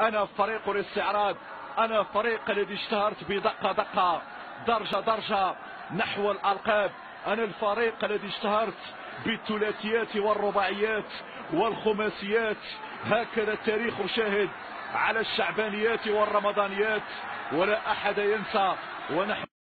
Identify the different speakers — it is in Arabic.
Speaker 1: أنا فريق الاستعراض، أنا الفريق الذي اشتهرت بدقة دقة درجة درجة نحو الألقاب، أنا الفريق الذي اشتهرت بالثلاثيات والرباعيات والخماسيات. هكذا التاريخ شاهد على الشعبانيات والرمضانيات، ولا أحد ينسى. ونحن